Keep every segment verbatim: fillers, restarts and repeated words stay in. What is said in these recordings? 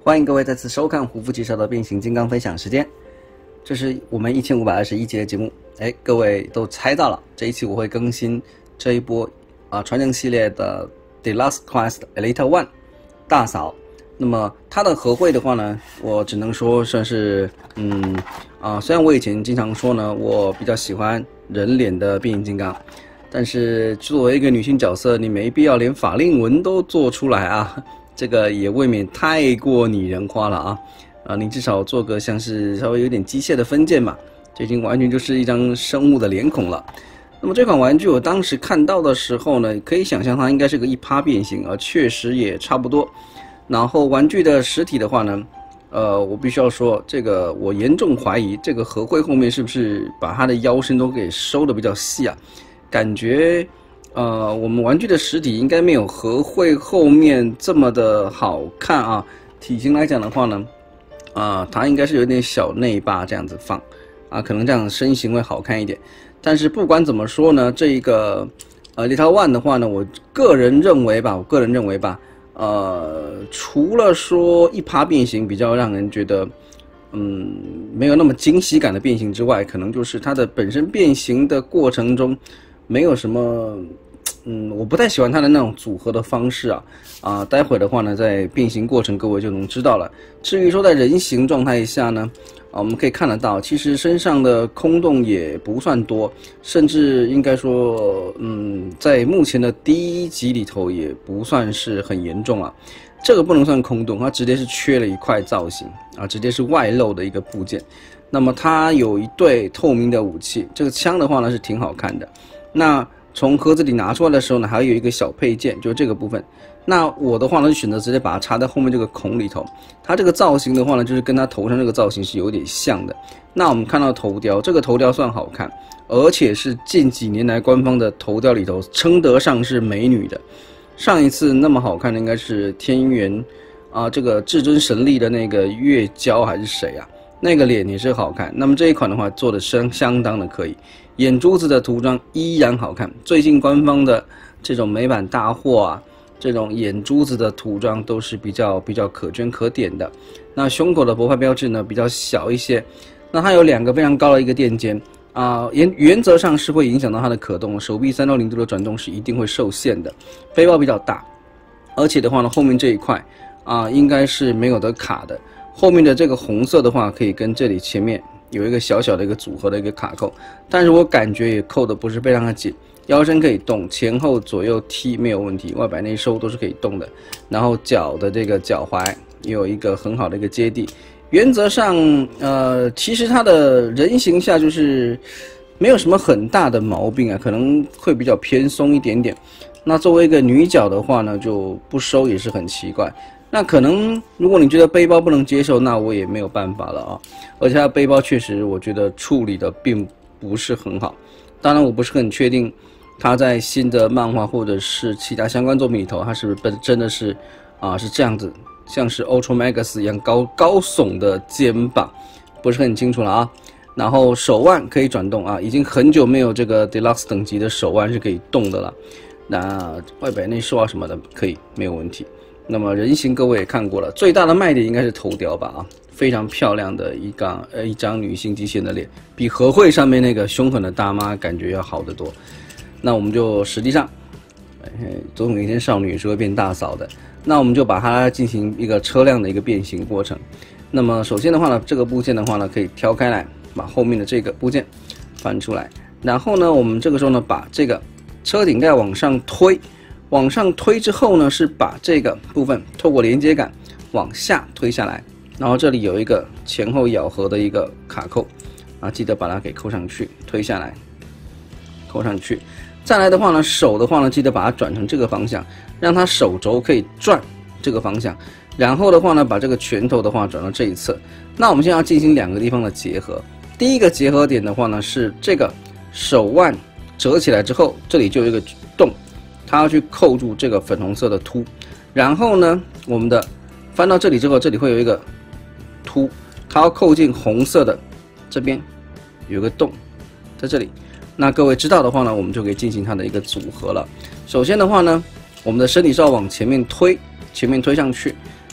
欢迎各位再次收看胡夫介绍的变形金刚分享时间，这是我们一千五百二十一集的节目。哎，各位都猜到了，这一期我会更新这一波啊传承系列的 Deluxe Quest Elite One 大扫。那么它的合绘的话呢，我只能说算是嗯啊，虽然我以前经常说呢，我比较喜欢人脸的变形金刚，但是作为一个女性角色，你没必要连法令纹都做出来啊。这个也未免太过拟人化了啊！啊，你至少做个像是稍微有点机械的分件嘛，这已经完全就是一张生物的脸孔了。那么这款玩具我当时看到的时候呢，可以想象它应该是个一趴变形啊，确实也差不多。然后玩具的实体的话呢，呃，我必须要说，这个我严重怀疑这个合绘后面是不是把它的腰身都给收的比较细啊？感觉。呃，我们玩具的实体应该没有合绘后面这么的好看啊。体型来讲的话呢，啊、呃，它应该是有点小内八这样子放，啊，可能这样身形会好看一点。但是不管怎么说呢，这一个呃 Elite One 的话呢，我个人认为吧，我个人认为吧，呃，除了说一趴变形比较让人觉得，嗯，没有那么惊喜感的变形之外，可能就是它的本身变形的过程中。没有什么，嗯，我不太喜欢它的那种组合的方式啊，啊，待会的话呢，在变形过程各位就能知道了。至于说在人形状态下呢，啊，我们可以看得到，其实身上的空洞也不算多，甚至应该说，嗯，在目前的第一集里头也不算是很严重啊。这个不能算空洞，它直接是缺了一块造型啊，直接是外露的一个部件。那么它有一对透明的武器，这个枪的话呢是挺好看的。那从盒子里拿出来的时候呢，还有一个小配件，就是这个部分。那我的话呢，就选择直接把它插在后面这个孔里头。它这个造型的话呢，就是跟它头上这个造型是有点像的。那我们看到头雕，这个头雕算好看，而且是近几年来官方的头雕里头称得上是美女的。上一次那么好看的应该是天元啊，这个至尊神力的那个月娇还是谁啊？那个脸也是好看。那么这一款的话做的相相当的可以。眼珠子的涂装依然好看，最近官方的这种美版大货啊，这种眼珠子的涂装都是比较比较可圈可点的。那胸口的博派标志呢比较小一些，那它有两个非常高的一个垫肩啊，原原则上是会影响到它的可动，手臂三六零度的转动是一定会受限的。背包比较大，而且的话呢，后面这一块啊应该是没有得卡的，后面的这个红色的话可以跟这里前面。有一个小小的一个组合的一个卡扣，但是我感觉也扣的不是非常的紧，腰身可以动，前后左右踢没有问题，外摆内收都是可以动的，然后脚的这个脚踝也有一个很好的一个接地，原则上呃其实它的人形下就是没有什么很大的毛病啊，可能会比较偏松一点点。那作为一个女角的话呢，就不收也是很奇怪。那可能如果你觉得背包不能接受，那我也没有办法了啊。而且它的背包确实我觉得处理的并不是很好。当然我不是很确定它在新的漫画或者是其他相关作品里头，它是不是真的是啊是这样子，像是 Ultra Max 一样高高耸的肩膀，不是很清楚了啊。然后手腕可以转动啊，已经很久没有这个 Deluxe 等级的手腕是可以动的了。那外摆内收啊什么的可以没有问题。那么人形各位也看过了，最大的卖点应该是头雕吧啊，非常漂亮的一张呃一张女性机器人的脸，比合绘上面那个凶狠的大妈感觉要好得多。那我们就实际上，总有一天少女是会变大嫂的，那我们就把它进行一个车辆的一个变形过程。那么首先的话呢，这个部件的话呢可以挑开来，把后面的这个部件翻出来，然后呢我们这个时候呢把这个车顶盖往上推。往上推之后呢，是把这个部分透过连接杆往下推下来，然后这里有一个前后咬合的一个卡扣啊，记得把它给扣上去，推下来，扣上去。再来的话呢，手的话呢，记得把它转成这个方向，让它手肘可以转这个方向。然后的话呢，把这个拳头的话转到这一侧。那我们现在要进行两个地方的结合。第一个结合点的话呢，是这个手腕折起来之后，这里就有一个洞。它要去扣住这个粉红色的凸，然后呢，我们的翻到这里之后，这里会有一个凸，它要扣进红色的这边有个洞，在这里。那各位知道的话呢，我们就可以进行它的一个组合了。首先的话呢，我们的身体是要往前面推，前面推上去，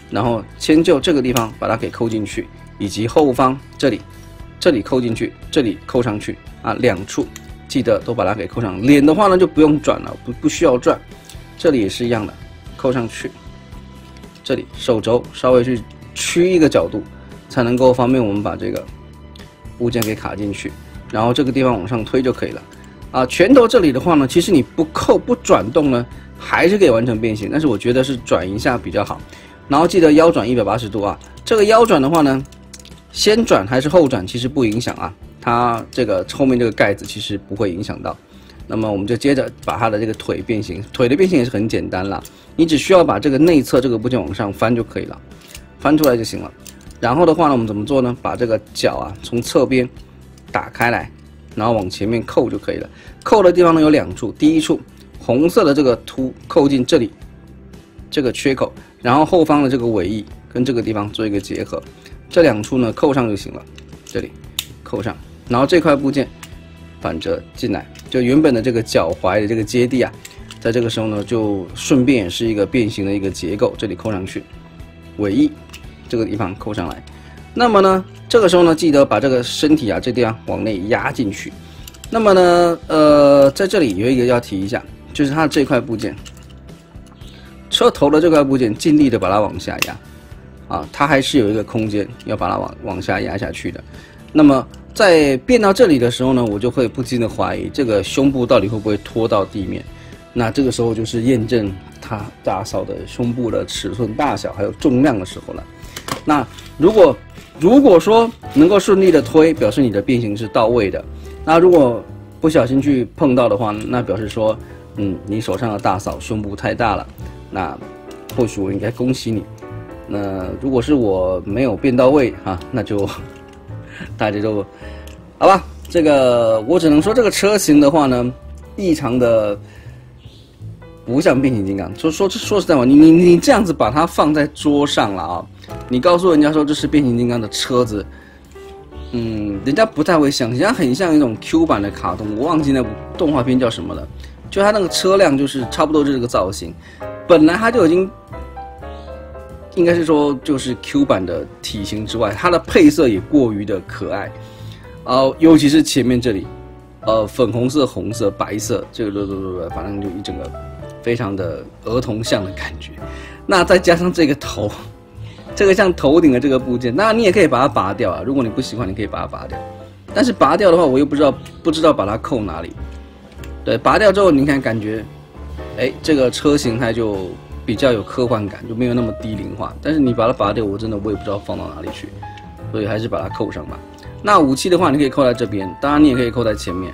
然后迁就这个地方把它给扣进去，以及后方这里，这里扣进去，这里扣上去啊，两处记得都把它给扣上。脸的话呢就不用转了，不不需要转，这里也是一样的，扣上去。这里手肘稍微去屈一个角度，才能够方便我们把这个部件给卡进去，然后这个地方往上推就可以了。啊，拳头这里的话呢，其实你不扣不转动呢，还是可以完成变形，但是我觉得是转一下比较好。然后记得腰转一百八十度啊，这个腰转的话呢，先转还是后转其实不影响啊，它这个后面这个盖子其实不会影响到。那么我们就接着把它的这个腿变形，腿的变形也是很简单啦，你只需要把这个内侧这个部件往上翻就可以了，翻出来就行了。然后的话呢，我们怎么做呢？把这个脚啊从侧边打开来，然后往前面扣就可以了。扣的地方呢有两处，第一处红色的这个凸扣进这里这个缺口，然后后方的这个尾翼跟这个地方做一个结合，这两处呢扣上就行了，这里扣上，然后这块部件反折进来，就原本的这个脚踝的这个接地啊，在这个时候呢就顺便也是一个变形的一个结构，这里扣上去，尾翼这个地方扣上来。那么呢这个时候呢记得把这个身体啊这地方往内压进去。那么呢呃在这里有一个要提一下，就是它这块部件车头的这块部件尽力的把它往下压啊，它还是有一个空间要把它往往下压下去的。那么在变到这里的时候呢，我就会不禁的怀疑这个胸部到底会不会拖到地面。那这个时候就是验证它大嫂的胸部的尺寸大小还有重量的时候了。那如果如果说能够顺利的推，表示你的变形是到位的。那如果不小心去碰到的话，那表示说，嗯，你手上的大嫂胸部太大了。那或许我应该恭喜你。那如果是我没有变到位哈、啊，那就大家就好吧。这个我只能说，这个车型的话呢，异常的不像变形金刚。说说说实在话，你你你这样子把它放在桌上了啊，你告诉人家说这是变形金刚的车子，嗯，人家不太会相信，它很像一种 Q 版的卡通，我忘记那部动画片叫什么了。就它那个车辆就是差不多就是这个造型，本来它就已经应该是说就是 Q 版的体型之外，它的配色也过于的可爱，呃，尤其是前面这里，呃，粉红色、红色、白色，这个对对对对，反正就一整个非常的儿童像的感觉。那再加上这个头，这个像头顶的这个部件，当然你也可以把它拔掉啊，如果你不喜欢，你可以把它拔掉。但是拔掉的话，我又不知道不知道把它扣哪里。对，拔掉之后，你看感觉，哎，这个车型它就比较有科幻感，就没有那么低龄化。但是你把它拔掉，我真的我也不知道放到哪里去，所以还是把它扣上吧。那武器的话，你可以扣在这边，当然你也可以扣在前面。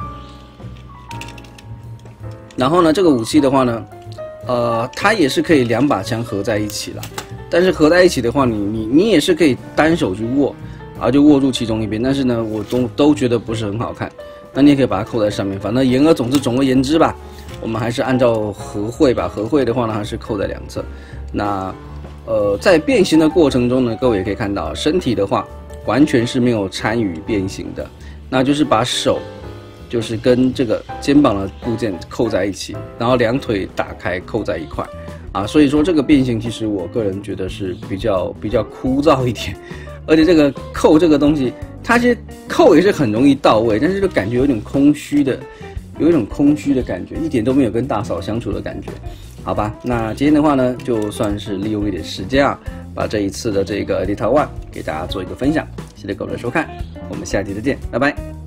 然后呢，这个武器的话呢，呃，它也是可以两把枪合在一起啦。但是合在一起的话，你你你也是可以单手去握，啊，就握住其中一边。但是呢，我都都觉得不是很好看。那你也可以把它扣在上面，反正言而总之，总而言之吧，我们还是按照合会吧。合会的话呢，还是扣在两侧。那呃，在变形的过程中呢，各位也可以看到，身体的话完全是没有参与变形的，那就是把手就是跟这个肩膀的部件扣在一起，然后两腿打开扣在一块啊。所以说这个变形其实我个人觉得是比较比较枯燥一点，而且这个扣这个东西。它其实扣也是很容易到位，但是就感觉有点空虚的，有一种空虚的感觉，一点都没有跟大嫂相处的感觉，好吧？那今天的话呢，就算是利用一点时间啊，把这一次的这个 Editor One 给大家做一个分享，谢谢各位的收看，我们下期再见，拜拜。